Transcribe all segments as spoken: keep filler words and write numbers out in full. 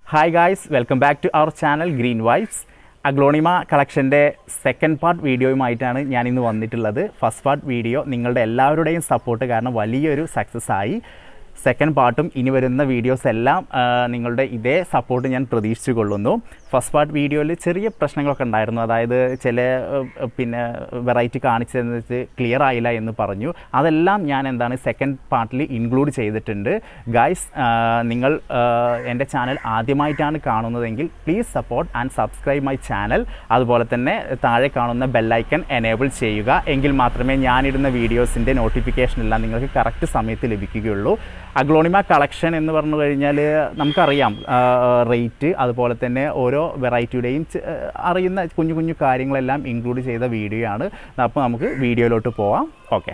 Hi guys, welcome back to our channel Green Vibes. Aglaonema കളക്ഷൻ്റെ second part വീഡിയോയുമായിട്ടാണ് ഞാനിന്ന് വന്നിട്ടുള്ളത്. ഫസ്റ്റ് പാർട്ട് വീഡിയോ നിങ്ങളുടെ എല്ലാവരുടെയും സപ്പോർട്ട് കാരണം വലിയൊരു സക്സസ് ആയി. സെക്കൻഡ് പാർട്ടും ഇനി വരുന്ന വീഡിയോസ് എല്ലാം നിങ്ങളുടെ ഇതേ സപ്പോർട്ട് ഞാൻ പ്രതീക്ഷിച്ചു കൊള്ളുന്നു. ഫസ്റ്റ് പാർട്ട് വീഡിയോയിൽ ചെറിയ പ്രശ്നങ്ങളൊക്കെ ഉണ്ടായിരുന്നു. അതായത് ചില പിന്നെ വെറൈറ്റി കാണിച്ചതെന്ന് വെച്ച് ക്ലിയർ ആയില്ല എന്ന് പറഞ്ഞു. അതെല്ലാം ഞാൻ എന്താണ് സെക്കൻഡ് പാർട്ടിൽ ഇൻക്ലൂഡ് ചെയ്തിട്ടുണ്ട്. ഗൈസ്, നിങ്ങൾ എൻ്റെ ചാനൽ ആദ്യമായിട്ടാണ് കാണുന്നതെങ്കിൽ please support and subscribe my channel. അതുപോലെ തന്നെ താഴെ കാണുന്ന ബെല്ലൈക്കൺ എനേബിൾ ചെയ്യുക. എങ്കിൽ മാത്രമേ ഞാനിടുന്ന വീഡിയോസിൻ്റെ നോട്ടിഫിക്കേഷൻ എല്ലാം നിങ്ങൾക്ക് കറക്റ്റ് സമയത്ത് ലഭിക്കുകയുള്ളൂ. അഗ്ലോണിമ കളക്ഷൻ എന്ന് പറഞ്ഞു കഴിഞ്ഞാൽ നമുക്കറിയാം റേറ്റ്, അതുപോലെ തന്നെ ഓരോ വെറൈറ്റിയുടെയും അറിയുന്ന കുഞ്ഞു കുഞ്ഞു കാര്യങ്ങളെല്ലാം ഇൻക്ലൂഡ് ചെയ്ത വീഡിയോ ആണ്. അപ്പോൾ നമുക്ക് വീഡിയോയിലോട്ട് പോവാം. ഓക്കെ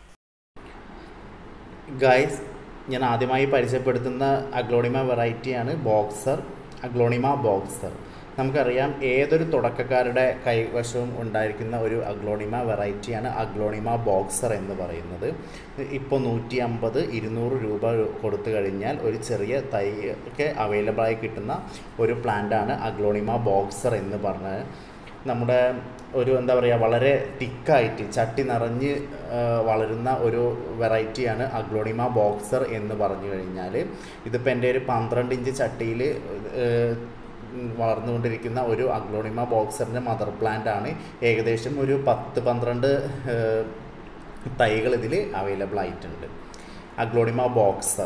ഗൈസ്, ഞാൻ ആദ്യമായി പരിചയപ്പെടുത്തുന്ന അഗ്ലോണിമ വെറൈറ്റിയാണ് ബോക്സർ. അഗ്ലോണിമ ബോക്സർ നമുക്കറിയാം ഏതൊരു തുടക്കക്കാരുടെ കൈവശവും ഉണ്ടായിരിക്കുന്ന ഒരു അഗ്ലോണിമ വെറൈറ്റിയാണ് അഗ്ലോണിമ ബോക്സർ എന്ന് പറയുന്നത്. ഇപ്പോൾ നൂറ്റി അമ്പത് ഇരുന്നൂറ് രൂപ കൊടുത്തു കഴിഞ്ഞാൽ ഒരു ചെറിയ തൈ ഒക്കെ അവൈലബിളായി കിട്ടുന്ന ഒരു പ്ലാന്റാണ് അഗ്ലോണിമ ബോക്സർ എന്ന് പറഞ്ഞത്. നമ്മുടെ ഒരു എന്താ പറയുക, വളരെ തിക്കായിട്ട് ചട്ടി നിറഞ്ഞ് വളരുന്ന ഒരു വെറൈറ്റിയാണ് അഗ്ലോണിമ ബോക്സർ എന്ന് പറഞ്ഞു കഴിഞ്ഞാൽ. ഇതിപ്പോൾ എൻ്റെ ഒരു പന്ത്രണ്ട് ഇഞ്ച് ചട്ടിയിൽ വളർന്നുകൊണ്ടിരിക്കുന്ന ഒരു അഗ്ലോണിമ ബോക്സറിൻ്റെ മദർ പ്ലാന്റ് ആണ്. ഏകദേശം ഒരു പത്ത് പന്ത്രണ്ട് തൈകൾ ഇതിൽ അവൈലബിൾ ആയിട്ടുണ്ട്. Aglaonema boxer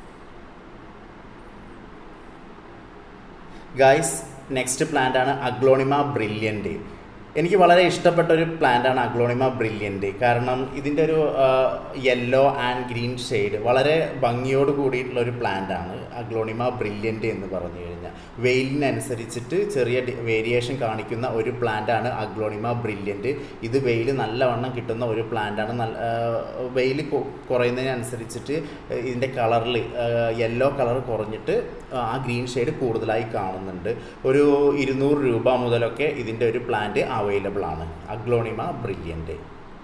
guys. Next plant ആണ് അഗ്ലോണിമ ബ്രില്യൻ്റ്. എനിക്ക് വളരെ ഇഷ്ടപ്പെട്ട ഒരു പ്ലാന്റാണ് അഗ്ലോണിമ ബ്രില്യൻ്റ്. കാരണം ഇതിൻ്റെ ഒരു യെല്ലോ ആൻഡ് ഗ്രീൻ ഷെയ്ഡ് വളരെ ഭംഗിയോട് കൂടിയിട്ടുള്ള ഒരു പ്ലാന്റാണ് അഗ്ലോണിമ ബ്രില്യൻ്റ് എന്ന് പറഞ്ഞു കഴിഞ്ഞാൽ. വെയിലിനനുസരിച്ചിട്ട് ചെറിയ വേരിയേഷൻ കാണിക്കുന്ന ഒരു പ്ലാന്റാണ് അഗ്ലോണിമ ബ്രില്യൻ്റ്. ഇത് വെയിൽ നല്ലവണ്ണം കിട്ടുന്ന ഒരു പ്ലാന്റാണ്. നല്ല വെയിൽ കുറയുന്നതിനനുസരിച്ചിട്ട് ഇതിൻ്റെ കളറിൽ യെല്ലോ കളർ കുറഞ്ഞിട്ട് ആ ഗ്രീൻ ഷെയ്ഡ് കൂടുതലായി കാണുന്നുണ്ട്. ഒരു ഇരുന്നൂറ് രൂപ മുതലൊക്കെ ഇതിൻ്റെ ഒരു പ്ലാന്റ് അവൈലബിൾ ആണ്. Aglaonema brilliant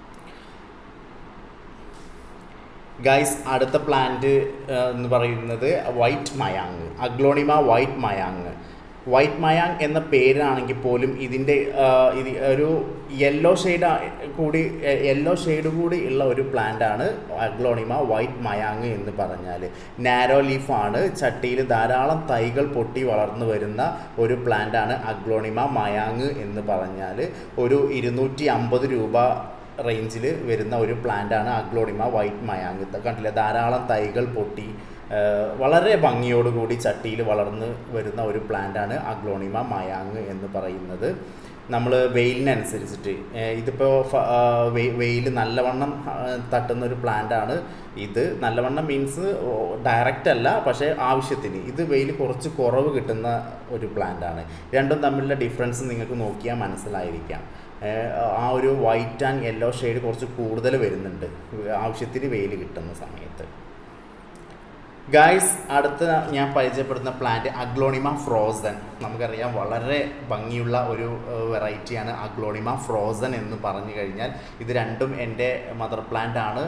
guys. അടുത്ത പ്ലാന്റ് എന്ന് പറയുന്നത് വൈറ്റ് മയാങ്. അഗ്ലോണിമ വൈറ്റ് മയാങ്. വൈറ്റ് മയാങ് എന്ന പേരാണെങ്കിൽ പോലും ഇതിൻ്റെ ഇത് ഒരു യെല്ലോ ഷെയ്ഡ് കൂടി യെല്ലോ ഷെയ്ഡ് കൂടി ഉള്ള ഒരു പ്ലാന്റാണ് അഗ്ലോണിമ വൈറ്റ് മയാങ് എന്ന് പറഞ്ഞാൽ. നാരോ ലീഫാണ്. ചട്ടിയിൽ ധാരാളം തൈകൾ പൊട്ടി വളർന്നു വരുന്ന ഒരു പ്ലാന്റാണ് അഗ്ലോണിമ മയാങ് എന്ന് പറഞ്ഞാൽ. ഒരു ഇരുന്നൂറ്റി അമ്പത് രൂപ റേഞ്ചിൽ വരുന്ന ഒരു പ്ലാന്റാണ് അഗ്ലോണിമ വൈറ്റ് മയാങ്. കണ്ടില്ല, ധാരാളം തൈകൾ പൊട്ടി വളരെ ഭംഗിയോടുകൂടി ചട്ടിയിൽ വളർന്ന് വരുന്ന ഒരു പ്ലാന്റാണ് അഗ്ലോണിമ മയാങ് എന്ന് പറയുന്നത്. നമ്മൾ വെയിലിനനുസരിച്ചിട്ട് ഇതിപ്പോൾ വെയിൽ നല്ലവണ്ണം തട്ടുന്ന ഒരു പ്ലാന്റാണ് ഇത്. നല്ലവണ്ണം മീൻസ് ഡയറക്റ്റ് അല്ല, പക്ഷേ ആവശ്യത്തിന്. ഇത് വെയിൽ കുറച്ച് കുറവ് കിട്ടുന്ന ഒരു പ്ലാന്റാണ്. രണ്ടും തമ്മിലുള്ള ഡിഫറൻസ് നിങ്ങൾക്ക് നോക്കിയാൽ മനസ്സിലായിരിക്കാം. ആ ഒരു വൈറ്റ് ആൻഡ് യെല്ലോ ഷെയ്ഡ് കുറച്ച് കൂടുതൽ വരുന്നുണ്ട് ആവശ്യത്തിന് വെയിൽ കിട്ടുന്ന സമയത്ത്. ഗൈസ്, അടുത്ത ഞാൻ പരിചയപ്പെടുത്തുന്ന പ്ലാന്റ് അഗ്ലോണിമ ഫ്രോസൺ. നമുക്കറിയാം വളരെ ഭംഗിയുള്ള ഒരു വെറൈറ്റിയാണ് അഗ്ലോണിമ ഫ്രോസൺ എന്ന് പറഞ്ഞു കഴിഞ്ഞാൽ. ഇത് രണ്ടും എൻ്റെ മദർ പ്ലാന്റ് ആണ്.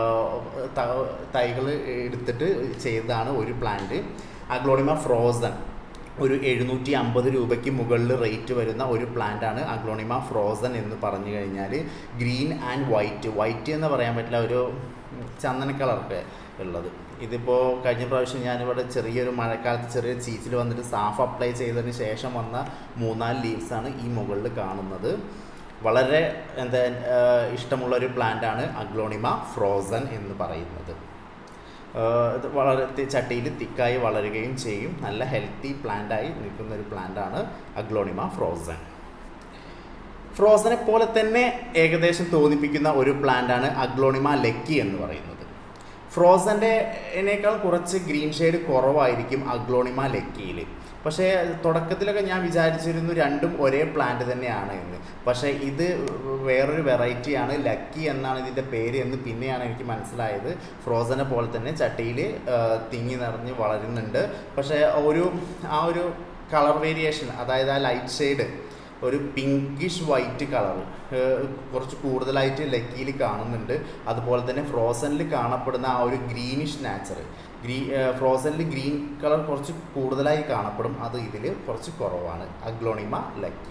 തൈകൾ എടുത്തിട്ട് ചെയ്തതാണ് ഒരു പ്ലാന്റ്. അഗ്ലോണിമ ഫ്രോസൺ ഒരു എഴുന്നൂറ്റി അമ്പത് രൂപയ്ക്ക് മുകളിൽ റേറ്റ് വരുന്ന ഒരു പ്ലാന്റാണ് അഗ്ലോണിമ ഫ്രോസൺ എന്ന് പറഞ്ഞു കഴിഞ്ഞാൽ. ഗ്രീൻ ആൻഡ് വൈറ്റ് വൈറ്റ് എന്ന് പറയാൻ പറ്റില്ല, ഒരു ചന്ദന കളറൊക്കെ ഉള്ളത്. ഇതിപ്പോൾ കഴിഞ്ഞ പ്രാവശ്യം ഞാനിവിടെ ചെറിയൊരു മഴക്കാലത്ത് ചെറിയ ചീച്ചിൽ വന്നിട്ട് സാഫ് അപ്ലൈ ചെയ്തതിന് ശേഷം വന്ന മൂന്നാല് ലീവ്സാണ് ഈ മുകളിൽ കാണുന്നത്. വളരെ എന്താ ഇഷ്ടമുള്ളൊരു പ്ലാന്റാണ് അഗ്ലോണിമ ഫ്രോസൺ എന്ന് പറയുന്നത്. ഇത് വളരെ ചട്ടിയിൽ തിക്കായി വളരുകയും ചെയ്യും. നല്ല ഹെൽത്തി പ്ലാന്റായി നിൽക്കുന്ന ഒരു പ്ലാന്റാണ് അഗ്ലോണിമ ഫ്രോസൺ. ഫ്രോസനെ പോലെ തന്നെ ഏകദേശം തോന്നിപ്പിക്കുന്ന ഒരു പ്ലാന്റാണ് അഗ്ലോണിമ ലക്കി എന്ന് പറയുന്നത്. ഫ്രോസൻ്റെനേക്കാൾ കുറച്ച് ഗ്രീൻ ഷെയ്ഡ് കുറവായിരിക്കും അഗ്ലോണിമ ലക്കിയിൽ. പക്ഷേ തുടക്കത്തിലൊക്കെ ഞാൻ വിചാരിച്ചിരുന്നു രണ്ടും ഒരേ പ്ലാന്റ് തന്നെയാണ് എന്ന്. പക്ഷേ ഇത് വേറൊരു വെറൈറ്റിയാണ്, ലക്കി എന്നാണ് ഇതിൻ്റെ പേര് എന്ന് പിന്നെയാണ് എനിക്ക് മനസ്സിലായത്. ഫ്രോസനെ പോലെ തന്നെ ചട്ടിയിൽ തിങ്ങി നിറഞ്ഞ് വളരുന്നുണ്ട്. പക്ഷേ ഒരു ആ ഒരു കളർ വേരിയേഷൻ, അതായത് ആ ലൈറ്റ് ഷെയ്ഡ് ഒരു പിങ്കിഷ് വൈറ്റ് കളർ കുറച്ച് കൂടുതലായിട്ട് ലക്കിയിൽ കാണുന്നുണ്ട്. അതുപോലെ തന്നെ ഫ്രോസണിൽ കാണപ്പെടുന്ന ആ ഒരു ഗ്രീനിഷ് നാച്ചർ, ഗ്രീ ഫ്രോസണിൽ ഗ്രീൻ കളർ കുറച്ച് കൂടുതലായി കാണപ്പെടും, അത് ഇതിൽ കുറച്ച് കുറവാണ് അഗ്ലോണിമ ലക്കി.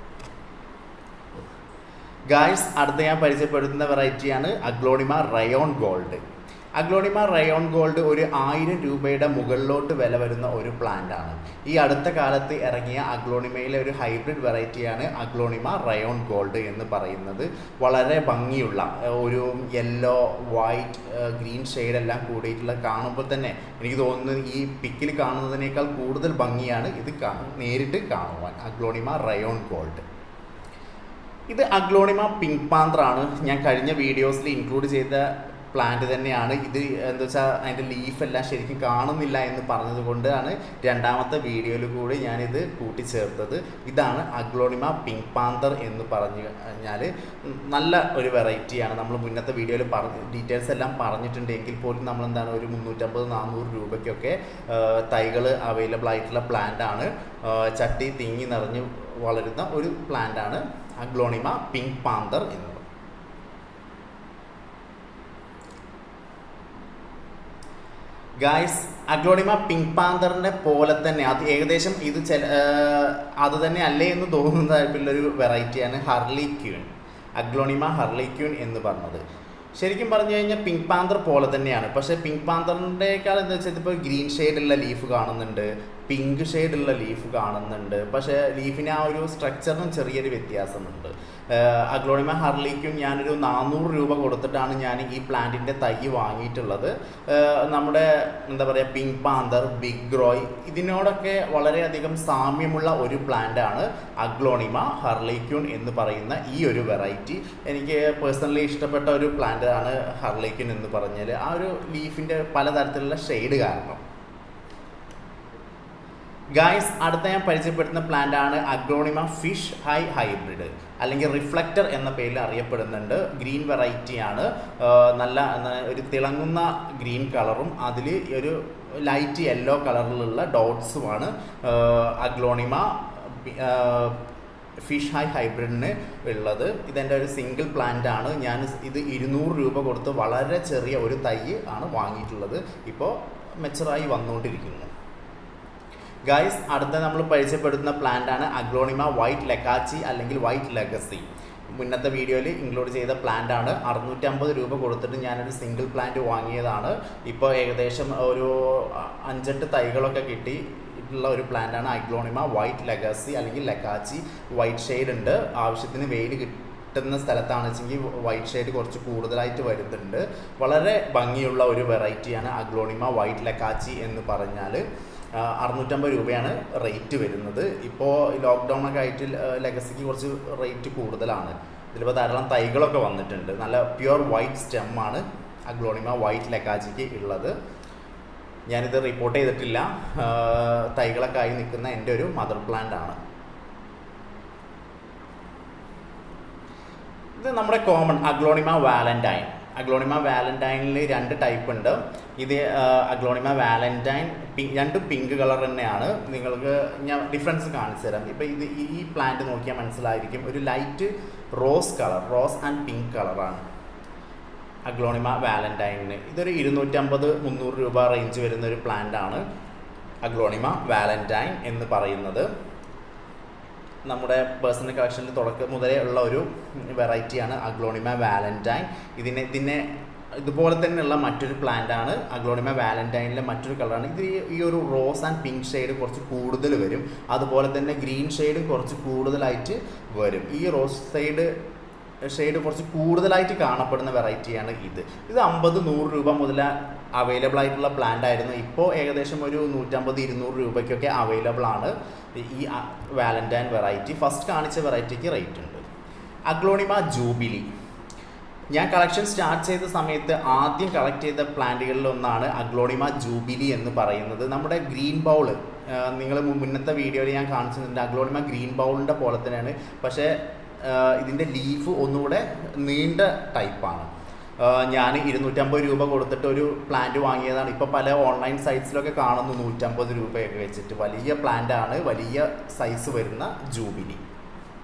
ഗായ്സ്, അടുത്ത ഞാൻ പരിചയപ്പെടുത്തുന്ന വെറൈറ്റിയാണ് അഗ്ലോണിമ റയോൺ ഗോൾഡ്. അഗ്ലോണിമ റയോൺ ഗോൾഡ് ഒരു ആയിരം രൂപയുടെ മുകളിലോട്ട് വില വരുന്ന ഒരു പ്ലാന്റ് ആണ്. ഈ അടുത്ത കാലത്ത് ഇറങ്ങിയ അഗ്ലോണിമയിലെ ഒരു ഹൈബ്രിഡ് വെറൈറ്റിയാണ് അഗ്ലോണിമ റയോൺ ഗോൾഡ് എന്ന് പറയുന്നത്. വളരെ ഭംഗിയുള്ള ഒരു യെല്ലോ വൈറ്റ് ഗ്രീൻ ഷെയ്ഡെല്ലാം കൂടിയിട്ടുള്ള, കാണുമ്പോൾ തന്നെ എനിക്ക് തോന്നുന്നത് ഈ പിക്കിൽ കാണുന്നതിനേക്കാൾ കൂടുതൽ ഭംഗിയാണ് ഇത് നേരിട്ട് കാണുവാൻ. അഗ്ലോണിമ റയോൺ ഗോൾഡ്. ഇത് അഗ്ലോണിമ പിങ്ക് പാന്ത്രാണ്. ഞാൻ കഴിഞ്ഞ വീഡിയോസിൽ ഇൻക്ലൂഡ് ചെയ്ത പ്ലാന്റ് തന്നെയാണ് ഇത്. എന്താ വെച്ചാൽ അതിൻ്റെ ലീഫെല്ലാം ശരിക്കും കാണുന്നില്ല എന്ന് പറഞ്ഞത് കൊണ്ടാണ് രണ്ടാമത്തെ വീഡിയോയിൽ കൂടി ഞാനിത് കൂട്ടിച്ചേർത്തത്. ഇതാണ് അഗ്ലോണിമ പിങ്ക് പാന്തർ എന്ന് പറഞ്ഞു കഴിഞ്ഞാൽ നല്ല ഒരു വെറൈറ്റിയാണ്. നമ്മൾ മുന്നത്തെ വീഡിയോയിൽ പറഞ്ഞ ഡീറ്റെയിൽസ് എല്ലാം പറഞ്ഞിട്ടുണ്ടെങ്കിൽ പോലും നമ്മളെന്താണ് ഒരു മുന്നൂറ്റമ്പത് നാനൂറ് രൂപയ്ക്കൊക്കെ തൈകൾ അവൈലബിൾ ആയിട്ടുള്ള പ്ലാന്റാണ്. ചട്ടി തിങ്ങി നിറഞ്ഞ് വളരുന്ന ഒരു പ്ലാന്റാണ് അഗ്ലോണിമ പിങ്ക് പാന്തർ എന്നത്. ഗായ്സ്, അഗ്ലോണിമ പിങ്ക് പാന്തറിൻ്റെ പോലെ തന്നെ അത് ഏകദേശം ഇത് ചില അത് തന്നെ അല്ലേ എന്ന് തോന്നുന്നതായിട്ടുള്ളൊരു വെറൈറ്റിയാണ് harlequin. Aglaonema harlequin എന്ന് പറഞ്ഞത് ശരിക്കും പറഞ്ഞു കഴിഞ്ഞാൽ പിങ്ക് പാന്തർ പോലെ തന്നെയാണ്. പക്ഷേ പിങ്ക് പാന്തറിൻ്റെക്കാൾ എന്താ വെച്ചാൽ ഇതിപ്പോൾ ഗ്രീൻ ഷെയ്ഡുള്ള ലീഫ് കാണുന്നുണ്ട്, പിങ്ക് ഷെയ്ഡുള്ള ലീഫ് കാണുന്നുണ്ട്. പക്ഷേ ലീഫിന് ആ ഒരു സ്ട്രക്ചറിനും ചെറിയൊരു വ്യത്യാസമുണ്ട്. അഗ്ലോണിമ ഹർലിക്കും ഞാനൊരു നാനൂറ് രൂപ കൊടുത്തിട്ടാണ് ഞാൻ ഈ പ്ലാന്റിൻ്റെ തൈ വാങ്ങിയിട്ടുള്ളത്. നമ്മുടെ എന്താ പറയുക പിങ്ക് പാന്തർ, ബിഗ് റോയ് ഇതിനോടൊക്കെ വളരെയധികം സാമ്യമുള്ള ഒരു പ്ലാന്റാണ് അഗ്ലോണിമ ഹർലിക്യൂൺ എന്ന് പറയുന്ന ഈ ഒരു വെറൈറ്റി. എനിക്ക് പേഴ്സണലി ഇഷ്ടപ്പെട്ട ഒരു പ്ലാന്റ് ആണ് ഹർലിക്യൂൺ എന്ന് പറഞ്ഞാൽ ആ ഒരു ലീഫിൻ്റെ പലതരത്തിലുള്ള ഷെയ്ഡ് കാരണം. ഗായ്സ്, അടുത്ത ഞാൻ പരിചയപ്പെടുത്തുന്ന പ്ലാന്റ് ആണ് അഗ്ലോണിമ ഫിഷ് ഹൈ ഹൈബ്രിഡ്, അല്ലെങ്കിൽ റിഫ്ലക്റ്റർ എന്ന പേരിൽ അറിയപ്പെടുന്നുണ്ട്. ഗ്രീൻ വെറൈറ്റിയാണ്. നല്ല ഒരു തിളങ്ങുന്ന ഗ്രീൻ കളറും അതിൽ ഒരു ലൈറ്റ് യെല്ലോ കളറിലുള്ള ഡോട്ട്സുമാണ് അഗ്ലോണിമ ഫിഷ് ഹൈ ഹൈബ്രിഡിന് ഉള്ളത്. ഇതെൻ്റെ ഒരു സിംഗിൾ പ്ലാന്റ് ആണ്. ഞാൻ ഇത് ഇരുന്നൂറ് രൂപ കൊടുത്ത് വളരെ ചെറിയ ഒരു തൈ ആണ് വാങ്ങിയിട്ടുള്ളത്. ഇപ്പോൾ മെച്ചറായി വന്നുകൊണ്ടിരിക്കുന്നു. ഗൈസ്, അടുത്ത നമ്മൾ പരിചയപ്പെടുത്തുന്ന പ്ലാന്റ് ആണ് അഗ്ലോണിമ വൈറ്റ് ലെക്കാച്ചി അല്ലെങ്കിൽ വൈറ്റ് ലെഗസി. മുന്നത്തെ വീഡിയോയിൽ ഇൻക്ലൂഡ് ചെയ്ത പ്ലാന്റ് ആണ്. അറുന്നൂറ്റമ്പത് രൂപ കൊടുത്തിട്ട് ഞാനൊരു സിംഗിൾ പ്ലാന്റ് വാങ്ങിയതാണ്. ഇപ്പോൾ ഏകദേശം ഒരു അഞ്ചെട്ട് തൈകളൊക്കെ കിട്ടി ഉള്ള ഒരു പ്ലാന്റാണ് അഗ്ലോണിമ വൈറ്റ് ലെഗസി അല്ലെങ്കിൽ ലെക്കാച്ചി. വൈറ്റ് ഷെയ്ഡ് ഉണ്ട്, ആവശ്യത്തിന് വെയിൽ കിട്ടുന്ന സ്ഥലത്താണ് വെച്ചെങ്കിൽ വൈറ്റ് ഷെയ്ഡ് കുറച്ച് കൂടുതലായിട്ട് വരുന്നുണ്ട്. വളരെ ഭംഗിയുള്ള ഒരു വെറൈറ്റിയാണ് അഗ്ലോണിമ വൈറ്റ് ലെക്കാച്ചി എന്ന് പറഞ്ഞാൽ. അറുന്നൂറ്റമ്പത് രൂപയാണ് റേറ്റ് വരുന്നത്. ഇപ്പോൾ ലോക്ക്ഡൗൺ ഒക്കെ ആയിട്ട് ലെഗസിക്ക് കുറച്ച് റേറ്റ് കൂടുതലാണ്. ഇതിലിപ്പോൾ ധാരാളം തൈകളൊക്കെ വന്നിട്ടുണ്ട്. നല്ല പ്യുവർ വൈറ്റ് സ്റ്റെമ്മാണ് അഗ്ലോണിമ വൈറ്റ് ലെക്കാച്ചിക്ക് ഉള്ളത്. ഞാനിത് റിപ്പോർട്ട് ചെയ്തിട്ടില്ല. തൈകളൊക്കെ ആയി നിൽക്കുന്ന എൻ്റെ ഒരു മദർ പ്ലാന്റ് ആണ്. ഇത് നമ്മുടെ കോമൺ അഗ്ലോണിമ വാലന്റൈൻ. അഗ്ലോണിമ വാലന്റൈനിൽ രണ്ട് ടൈപ്പ് ഉണ്ട്. ഇത് അഗ്ലോണിമ വാലന്റൈൻ രണ്ടും പിങ്ക് കളർ തന്നെയാണ്. നിങ്ങൾക്ക് ഞാൻ ഡിഫറൻസ് കാണിച്ചു തരാം. ഇപ്പോൾ ഇത് ഈ പ്ലാന്റ് നോക്കിയാൽ മനസ്സിലായിരിക്കും. ഒരു light rose colour, rose and pink കളറാണ് അഗ്ലോണിമ വാലന്റൈനിന്. ഇതൊരു ഇരുന്നൂറ്റമ്പത് മുന്നൂറ് രൂപ റേഞ്ച് വരുന്ന ഒരു പ്ലാന്റ് ആണ് അഗ്ലോണിമ വാലന്റൈൻ എന്ന് പറയുന്നത്. നമ്മുടെ പേഴ്സണൽ കളക്ഷനിൽ തുടക്കം മുതലേ ഉള്ള ഒരു വെറൈറ്റിയാണ് അഗ്ലോണിമ വാലന്റൈൻ. ഇതിനെ ഇതിനെ ഇതുപോലെ തന്നെയുള്ള മറ്റൊരു പ്ലാന്റ് ആണ് അഗ്ലോണിമ വാലന്റൈനിലെ മറ്റൊരു കളറാണ്. ഇത് ഈ ഒരു റോസ് ആൻഡ് പിങ്ക് ഷെയ്ഡ് കുറച്ച് കൂടുതൽ വരും. അതുപോലെ തന്നെ ഗ്രീൻ ഷെയ്ഡും കുറച്ച് കൂടുതലായിട്ട് വരും. ഈ റോസ് സൈഡ് ഷെയ്ഡ് കുറച്ച് കൂടുതലായിട്ട് കാണപ്പെടുന്ന വെറൈറ്റിയാണ് ഇത്. ഇത് അമ്പത് നൂറ് രൂപ മുതൽ അവൈലബിൾ ആയിട്ടുള്ള പ്ലാന്റ് ആയിരുന്നു. ഇപ്പോൾ ഏകദേശം ഒരു നൂറ്റമ്പത് ഇരുന്നൂറ് രൂപയ്ക്കൊക്കെ അവൈലബിൾ ആണ് ഈ വാലന്റൈൻ വെറൈറ്റി. ഫസ്റ്റ് കാണിച്ച വെറൈറ്റിക്ക് റേറ്റ് ഉണ്ട്. Aglaonema jubilee. ഞാൻ കളക്ഷൻ സ്റ്റാർട്ട് ചെയ്ത സമയത്ത് ആദ്യം കളക്ട് ചെയ്ത പ്ലാന്റുകളിലൊന്നാണ് അഗ്ലോണിമ ജൂബിലി എന്ന് പറയുന്നത്. നമ്മുടെ ഗ്രീൻ ബൗൾ നിങ്ങൾ മുന്നത്തെ വീഡിയോയിൽ ഞാൻ കാണിച്ചിട്ടുണ്ട്. അഗ്ലോണിമ ഗ്രീൻ ബൗളിൻ്റെ പോലെ തന്നെയാണ്, പക്ഷേ ഇതിൻ്റെ ലീഫ് ഒന്നുകൂടെ നീണ്ട ടൈപ്പാണ്. ഞാൻ ഇരുന്നൂറ്റമ്പത് രൂപ കൊടുത്തിട്ട് ഒരു പ്ലാന്റ് വാങ്ങിയതാണ്. ഇപ്പോൾ പല ഓൺലൈൻ സൈറ്റ്സിലൊക്കെ കാണുന്നു നൂറ്റമ്പത് രൂപയൊക്കെ വെച്ചിട്ട്. വലിയ പ്ലാന്റാണ്, വലിയ സൈസ് വരുന്ന ജൂബിലി.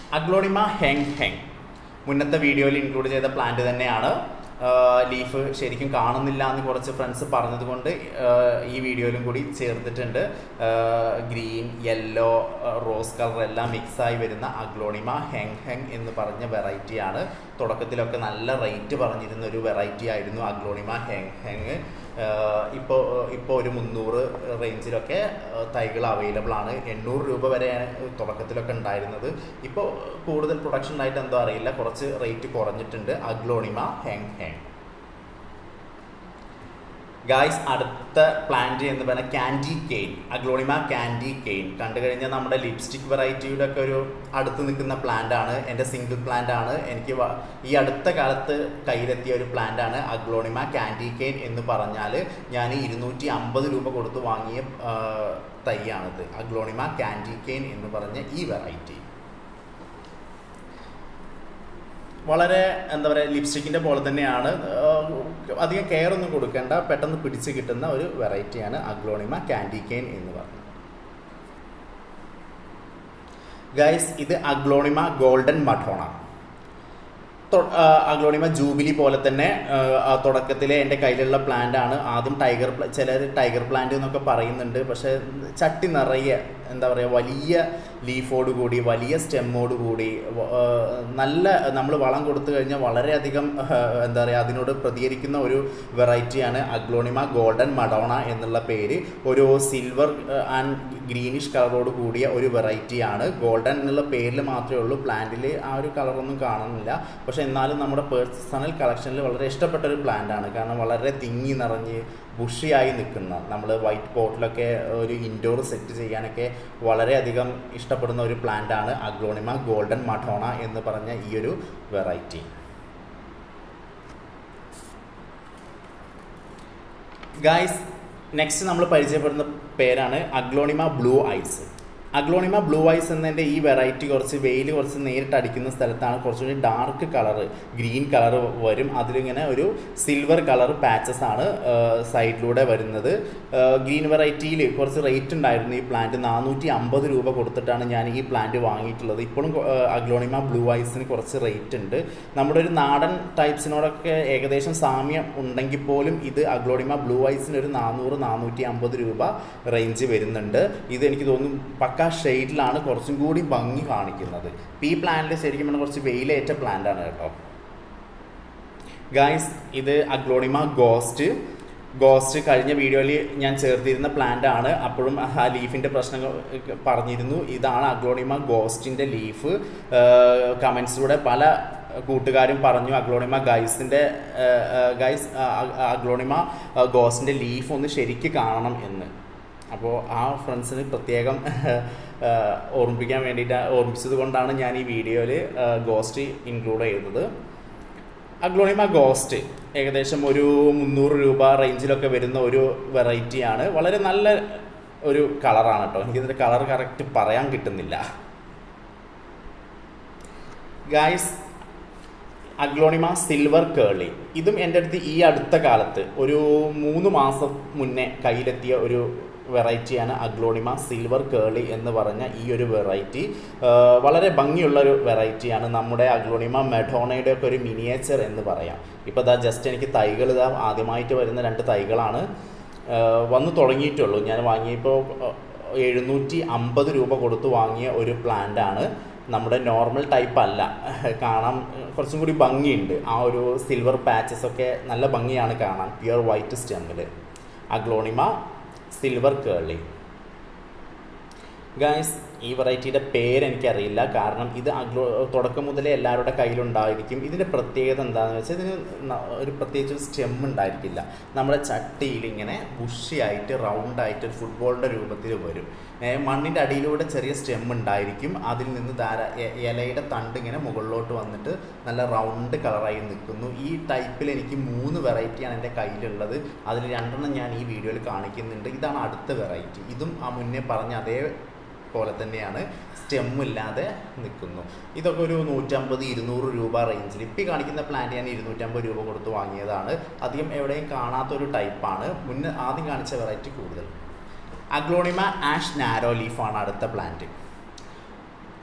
അഗ്ലോണിമ ഹെങ് ഹെങ് മുന്നത്തെ വീഡിയോയിൽ ഇൻക്ലൂഡ് ചെയ്ത പ്ലാന്റ് തന്നെയാണ്. ലീഫ് ശരിക്കും കാണുന്നില്ല എന്ന് കുറച്ച് ഫ്രണ്ട്സ് പറഞ്ഞതുകൊണ്ട് ഈ വീഡിയോയിലും കൂടി ചേർത്തിട്ടുണ്ട്. ഗ്രീൻ, യെല്ലോ, റോസ് കളർ എല്ലാം മിക്സായി വരുന്ന അഗ്ലോണിമ ഹെങ് ഹെങ് എന്ന് പറഞ്ഞ വെറൈറ്റിയാണ്. തുടക്കത്തിലൊക്കെ നല്ല റേറ്റ് പറഞ്ഞിരുന്ന ഒരു വെറൈറ്റി ആയിരുന്നു അഗ്ലോണിമ ഹെങ് ഹെങ്. ഇപ്പോൾ ഇപ്പോൾ ഒരു മുന്നൂറ് റേഞ്ചിലൊക്കെ തൈകൾ അവൈലബിൾ ആണ്. എണ്ണൂറ് രൂപ വരെയാണ് തുടക്കത്തിലൊക്കെ ഉണ്ടായിരുന്നത്. ഇപ്പോൾ കൂടുതൽ പ്രൊഡക്ഷൻ ആയിട്ട് എന്തോ അറിയില്ല, കുറച്ച് റേറ്റ് കുറഞ്ഞിട്ടുണ്ട് അഗ്ലോണിമ ഹെങ് ഹെങ്. ഗായ്സ്, അടുത്ത പ്ലാന്റ് എന്ന് പറഞ്ഞാൽ candy cane, aglaonema candy cane. കണ്ടു കഴിഞ്ഞാൽ നമ്മുടെ ലിപ്സ്റ്റിക് വെറൈറ്റിയുടെ ഒക്കെ ഒരു അടുത്ത് നിൽക്കുന്ന പ്ലാന്റ് ആണ്. എൻ്റെ സിംഗിൾ പ്ലാന്റ് ആണ്. എനിക്ക് ഈ അടുത്ത കാലത്ത് കയ്യിലെത്തിയ ഒരു പ്ലാന്റ് ആണ് അഗ്ലോണിമ ക്യാൻഡി കെയിൻ എന്ന് പറഞ്ഞാൽ ഞാൻ ഇരുന്നൂറ്റി അമ്പത് രൂപ കൊടുത്ത് വാങ്ങിയ തൈയാണിത്. അഗ്ലോണിമ ക്യാൻഡി കെയിൻ എന്ന് പറഞ്ഞ ഈ വെറൈറ്റി വളരെ എന്താ പറയുക, ലിപ്സ്റ്റിക്കിൻ്റെ പോലെ തന്നെയാണ്. അധികം കെയർ ഒന്നും കൊടുക്കേണ്ട, പെട്ടെന്ന് പിടിച്ച് കിട്ടുന്ന ഒരു വെറൈറ്റിയാണ് അഗ്ലോണിമ ക്യാൻഡി കെയിൻ എന്ന് പറയുന്നത്. ഗൈസ്, ഇത് aglaonema golden Madonna. Aglaonema jubilee പോലെ തന്നെ തുടക്കത്തിലെ എൻ്റെ കയ്യിലുള്ള പ്ലാന്റ് ആണ്. ആദ്യം ടൈഗർ ചിലർ ടൈഗർ പ്ലാന്റ് എന്നൊക്കെ പറയുന്നുണ്ട്. പക്ഷേ ചട്ടി നിറയെ എന്താ പറയുക, വലിയ ലീഫോട് കൂടി വലിയ സ്റ്റെമ്മോട് കൂടി നല്ല നമ്മൾ വളം കൊടുത്തു കഴിഞ്ഞാൽ വളരെയധികം എന്താ പറയുക അതിനോട് പ്രതികരിക്കുന്ന ഒരു വെറൈറ്റിയാണ് അഗ്ലോണിമ ഗോൾഡൻ മഡോണ എന്നുള്ള പേര്. ഒരു സിൽവർ ആൻഡ് ഗ്രീനിഷ് കളറോട് കൂടിയ ഒരു വെറൈറ്റിയാണ്. ഗോൾഡൻ എന്നുള്ള പേരിൽ മാത്രമേ ഉള്ളൂ, പ്ലാന്റിൽ ആ ഒരു കളറൊന്നും കാണുന്നില്ല. പക്ഷേ എന്നാലും നമ്മുടെ പേഴ്സണൽ കളക്ഷനിൽ വളരെ ഇഷ്ടപ്പെട്ട ഒരു പ്ലാന്റ് ആണ്. കാരണം വളരെ തിങ്ങി നിറഞ്ഞ് ബുഷിയായി നിൽക്കുന്ന, നമ്മൾ വൈറ്റ് പോട്ടിലൊക്കെ ഒരു ഇൻഡോർ സെറ്റ് ചെയ്യാനൊക്കെ വളരെയധികം ഇഷ്ടപ്പെടുന്ന ഒരു പ്ലാന്റ് ആണ് അഗ്ലോണിമ ഗോൾഡൻ മഡോണ എന്ന് പറഞ്ഞ ഈ ഒരു വെറൈറ്റി. ഗായ്സ്, നെക്സ്റ്റ് നമ്മൾ പരിചയപ്പെടുന്ന പേരാണ് aglaonema blue ice. Aglaonema blue ice എന്നതിൻ്റെ ഈ വെറൈറ്റി കുറച്ച് വെയിൽ കുറച്ച് നേരിട്ട് അടിക്കുന്ന സ്ഥലത്താണ് കുറച്ചുകൂടി ഡാർക്ക് കളറ്, ഗ്രീൻ കളർ വരും. അതിലിങ്ങനെ ഒരു സിൽവർ കളർ പാച്ചസ് ആണ് സൈഡിലൂടെ വരുന്നത്. ഗ്രീൻ വെറൈറ്റിയിൽ കുറച്ച് റേറ്റ് ഉണ്ടായിരുന്നു ഈ പ്ലാന്റ്. നാനൂറ്റി അമ്പത് രൂപ കൊടുത്തിട്ടാണ് ഞാൻ ഈ പ്ലാന്റ് വാങ്ങിയിട്ടുള്ളത്. ഇപ്പോഴും അഗ്ലോണിമ ബ്ലൂ ഐസിന് കുറച്ച് റേറ്റ് ഉണ്ട്. നമ്മുടെ ഒരു നാടൻ ടൈപ്സിനോടൊക്കെ ഏകദേശം സാമ്യം ഉണ്ടെങ്കിൽ പോലും ഇത് അഗ്ലോണിമ ബ്ലൂ ഐസിന് ഒരു നാനൂറ് നാനൂറ്റി അമ്പത് രൂപ റേഞ്ച് വരുന്നുണ്ട്. ഇത് എനിക്ക് തോന്നുന്നു പക്ക ഷെയ്ഡിലാണ് കുറച്ചും കൂടി ഭംഗി കാണിക്കുന്നത്. ഈ പ്ലാന്റിൽ ശരിക്കും പറഞ്ഞാൽ കുറച്ച് വെയിലേറ്റ പ്ലാന്റ് ആണ് കേട്ടോ. ഗായ്സ്, ഇത് അഗ്ലോണിമ ഗോസ്റ്റ്. ഗോസ്റ്റ് കഴിഞ്ഞ വീഡിയോയിൽ ഞാൻ ചേർത്തിരുന്ന പ്ലാന്റ് ആണ്. അപ്പോഴും ആ ലീഫിൻ്റെ പ്രശ്നങ്ങൾ പറഞ്ഞിരുന്നു. ഇതാണ് അഗ്ലോണിമ ഗോസ്റ്റിൻ്റെ ലീഫ്. കമൻസിലൂടെ പല കൂട്ടുകാരും പറഞ്ഞു അഗ്ലോണിമ ഗൈസിൻ്റെ ഗൈസ് അഗ്ലോണിമ ഗോസ്റ്റിൻ്റെ ലീഫ് ഒന്ന് ശരിക്ക് കാണണം എന്ന്. അപ്പോൾ ആ ഫ്രണ്ട്സിന് പ്രത്യേകം ഓർമ്മിപ്പിക്കാൻ വേണ്ടിയിട്ട് ഓർമ്മിച്ചത് കൊണ്ടാണ് ഞാൻ ഈ വീഡിയോയിൽ ഗോസ്റ്റ് ഇൻക്ലൂഡ് ചെയ്തത്. അഗ്ലോണിമ ഗോസ്റ്റ് ഏകദേശം ഒരു മുന്നൂറ് രൂപ റേഞ്ചിലൊക്കെ വരുന്ന ഒരു വെറൈറ്റിയാണ്. വളരെ നല്ല ഒരു കളറാണ് കേട്ടോ. എനിക്കിതിൻ്റെ കളർ കറക്റ്റ് പറയാൻ കിട്ടുന്നില്ല. ഗായ്സ്, അഗ്ലോണിമ സിൽവർ കേളി. ഇതും എൻ്റെ അടുത്ത് ഈ അടുത്ത കാലത്ത് ഒരു മൂന്ന് മാസം മുന്നേ കയ്യിലെത്തിയ ഒരു വെറൈറ്റിയാണ് അഗ്ലോണിമ സിൽവർ കേളി എന്ന് പറഞ്ഞ ഈ ഒരു വെറൈറ്റി. വളരെ ഭംഗിയുള്ളൊരു വെറൈറ്റിയാണ്. നമ്മുടെ അഗ്ലോണിമ മെഡോണയുടെ ഒക്കെ ഒരു മിനിയേച്ചർ എന്ന് പറയാം. ഇപ്പോൾ ഇതാ ജസ്റ്റ് എനിക്ക് തൈകൾ ഇതാ ആദ്യമായിട്ട് വരുന്ന രണ്ട് തൈകളാണ് വന്നു തുടങ്ങിയിട്ടുള്ളൂ. ഞാൻ വാങ്ങിയപ്പോൾ എഴുന്നൂറ്റി അമ്പത് രൂപ കൊടുത്ത് വാങ്ങിയ ഒരു പ്ലാന്റ് ആണ്. നമ്മുടെ നോർമൽ ടൈപ്പ് അല്ല, കാണാൻ കുറച്ചും കൂടി ഭംഗിയുണ്ട്. ആ ഒരു സിൽവർ പാച്ചസ് ഒക്കെ നല്ല ഭംഗിയാണ് കാണാൻ. പ്യുവർ വൈറ്റ് സ്റ്റെമ്മിൽ അഗ്ലോണിമ സിൽവർ കേളി. ഗായ്സ്, ഈ വെറൈറ്റിയുടെ പേര് എനിക്കറിയില്ല. കാരണം ഇത് അഗ്ലോ തുടക്കം മുതലേ എല്ലാവരുടെ കയ്യിലുണ്ടായിരിക്കും. ഇതിൻ്റെ പ്രത്യേകത എന്താണെന്ന് വെച്ചാൽ ഇതിന് ഒരു പ്രത്യേകിച്ച് ഒരു സ്റ്റെം ഉണ്ടായിരിക്കില്ല. നമ്മുടെ ചട്ടിയിൽ ഇങ്ങനെ ബുഷിയായിട്ട് റൗണ്ടായിട്ട് ഒരു ഫുട്ബോളിൻ്റെ രൂപത്തിൽ വരും. മണ്ണിൻ്റെ അടിയിലൂടെ ചെറിയ സ്റ്റെം ഉണ്ടായിരിക്കും. അതിൽ നിന്ന് ധാരാ ഇലയുടെ തണ്ട് ഇങ്ങനെ മുകളിലോട്ട് വന്നിട്ട് നല്ല റൗണ്ട് കളറായി നിൽക്കുന്നു. ഈ ടൈപ്പിൽ എനിക്ക് മൂന്ന് വെറൈറ്റിയാണ് എൻ്റെ കയ്യിലുള്ളത്. അതിൽ രണ്ടെണ്ണം ഞാൻ ഈ വീഡിയോയിൽ കാണിക്കുന്നുണ്ട്. ഇതാണ് അടുത്ത വെറൈറ്റി. ഇതും ആ മുന്നേ പറഞ്ഞ അതേ പോലെ തന്നെയാണ്, സ്റ്റെമ്മില്ലാതെ നിൽക്കുന്നു. ഇതൊക്കെ ഒരു നൂറ്റമ്പത് ഇരുന്നൂറ് രൂപ റേഞ്ചിൽ. ഇപ്പം കാണിക്കുന്ന പ്ലാന്റ് ഞാൻ ഇരുന്നൂറ്റമ്പത് രൂപ കൊടുത്ത് വാങ്ങിയതാണ്. അധികം എവിടെയും കാണാത്തൊരു ടൈപ്പാണ്. മുന്നേ ആദ്യം കാണിച്ച വെറൈറ്റി കൂടുതൽ. അഗ്ലോണിമ ആഷ് നാരോ ലീഫാണ് അടുത്ത പ്ലാന്റ്.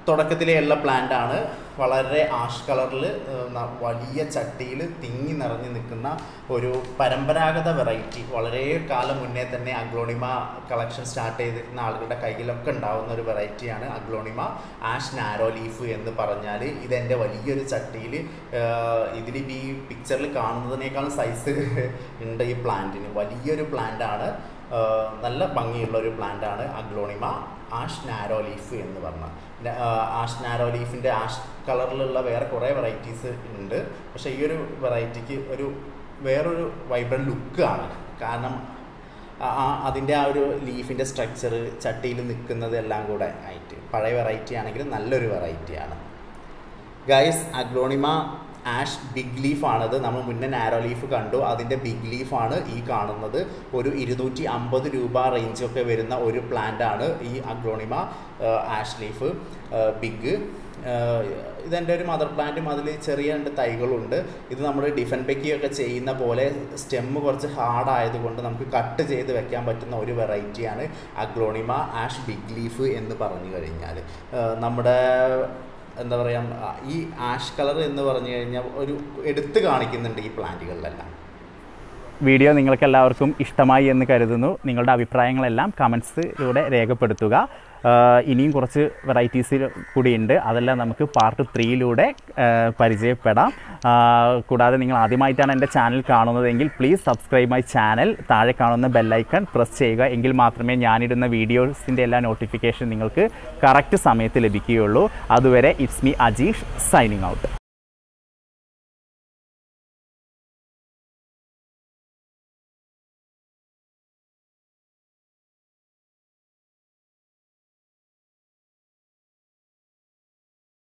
തുടക്കത്തിലെയുള്ള പ്ലാന്റ് ആണ്. വളരെ ആഷ് കളറിൽ വലിയ ചട്ടിയിൽ തിങ്ങി നിറഞ്ഞു നിൽക്കുന്ന ഒരു പരമ്പരാഗത വെറൈറ്റി. വളരെ കാലം മുന്നേ തന്നെ അഗ്ലോണിമ കളക്ഷൻ സ്റ്റാർട്ട് ചെയ്തിരുന്ന ആളുകളുടെ കയ്യിലൊക്കെ ഉണ്ടാകുന്ന ഒരു വെറൈറ്റിയാണ് അഗ്ലോണിമ ആഷ് നാരോ ലീഫ് എന്ന് പറഞ്ഞാൽ. ഇതെൻ്റെ വലിയൊരു ചട്ടിയിൽ ഇതിൽ ഈ പിക്ചറിൽ കാണുന്നതിനേക്കാളും സൈസ് ഉണ്ട് ഈ പ്ലാന്റിന്. വലിയൊരു പ്ലാന്റാണ്, നല്ല ഭംഗിയുള്ള ഒരു പ്ലാന്റാണ് അഗ്ലോണിമ ആഷ് നാരോ ലീഫ് എന്ന് പറഞ്ഞാൽ. ആഷ് നാരോ ലീഫിൻ്റെ ആഷ് കളറിലുള്ള വേറെ കുറേ വെറൈറ്റീസ് ഉണ്ട്. പക്ഷേ ഈ ഒരു വെറൈറ്റിക്ക് ഒരു വേറൊരു വൈബ്രൻറ്റ് ലുക്കാണ്. കാരണം അതിൻ്റെ ആ ഒരു ലീഫിൻ്റെ സ്ട്രക്ചർ, ചട്ടിയിൽ നിൽക്കുന്നത് എല്ലാം കൂടെ ആയിട്ട് പഴയ വെറൈറ്റി ആണെങ്കിലും നല്ലൊരു വെറൈറ്റിയാണ്. ഗൈസ്, അഗ്ലോണിമ ആഷ് ബിഗ് ലീഫാണത്. നമ്മൾ മുന്നേ നാരോ ലീഫ് കണ്ടു, അതിൻ്റെ ബിഗ് ലീഫാണ് ഈ കാണുന്നത്. ഒരു ഇരുന്നൂറ്റി അമ്പത് രൂപ റേഞ്ചൊക്കെ വരുന്ന ഒരു പ്ലാന്റാണ് ഈ അഗ്ലോണിമ ആഷ് ലീഫ് ബിഗ്. ഇതെൻ്റെ ഒരു മദർ പ്ലാന്റും അതിൽ ചെറിയ രണ്ട് തൈകളുണ്ട്. ഇത് നമ്മൾ ഡിഫൻ പെക്കിയൊക്കെ ചെയ്യുന്ന പോലെ സ്റ്റെമ്മ് കുറച്ച് ഹാർഡായതുകൊണ്ട് നമുക്ക് കട്ട് ചെയ്ത് വെക്കാൻ പറ്റുന്ന ഒരു വെറൈറ്റിയാണ് അഗ്ലോണിമ ആഷ് ബിഗ് ലീഫ് എന്ന് പറഞ്ഞു കഴിഞ്ഞാൽ. നമ്മുടെ എന്താ പറയുക, ഈ ആഷ് കളർ എന്ന് പറഞ്ഞു കഴിഞ്ഞാൽ ഒരു എടുത്ത് കാണിക്കുന്നുണ്ട് ഈ പ്ലാന്റുകളിലെല്ലാം. വീഡിയോ നിങ്ങൾക്ക് എല്ലാവർക്കും ഇഷ്ടമായി എന്ന് കരുതുന്നു. നിങ്ങളുടെ അഭിപ്രായങ്ങളെല്ലാം കമൻസിലൂടെ രേഖപ്പെടുത്തുക. ഇനിയും കുറച്ച് വെറൈറ്റീസ് കൂടിയുണ്ട്, അതെല്ലാം നമുക്ക് പാർട്ട് ത്രീയിലൂടെ പരിചയപ്പെടാം. കൂടാതെ നിങ്ങൾ ആദ്യമായിട്ടാണ് എൻ്റെ ചാനൽ കാണുന്നതെങ്കിൽ പ്ലീസ് സബ്സ്ക്രൈബ് മൈ ചാനൽ. താഴെ കാണുന്ന ബെല്ലൈക്കൺ പ്രസ് ചെയ്യുക. എങ്കിൽ മാത്രമേ ഞാനിടുന്ന വീഡിയോസിൻ്റെ എല്ലാ നോട്ടിഫിക്കേഷൻ നിങ്ങൾക്ക് കറക്റ്റ് സമയത്ത് ലഭിക്കുകയുള്ളൂ. അതുവരെ it's me Ajeesh signing out.